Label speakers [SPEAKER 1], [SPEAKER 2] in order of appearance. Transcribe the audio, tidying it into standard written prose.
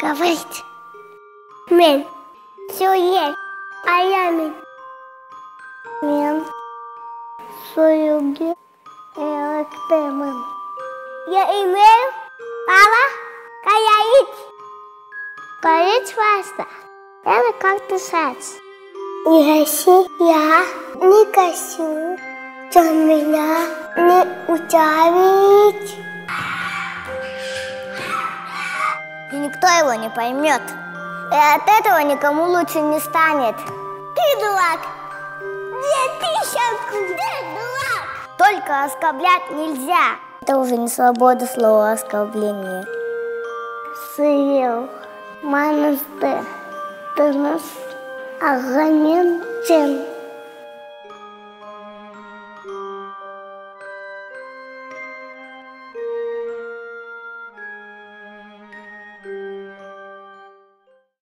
[SPEAKER 1] говорить. Мен. Все есть. А я мен. Мен. Союги. Электемен. Я имею право говорить. Говорить важно. Это как дышать. Не гаси, я не гасю. Что меня не утявить. И никто его не поймет. И от этого никому лучше не станет. Ты дурак! 2000, ты дурак! Только оскорблять нельзя. Это уже не свобода слова, а оскорбление. Съел монастырь. Ты нас огонен тем.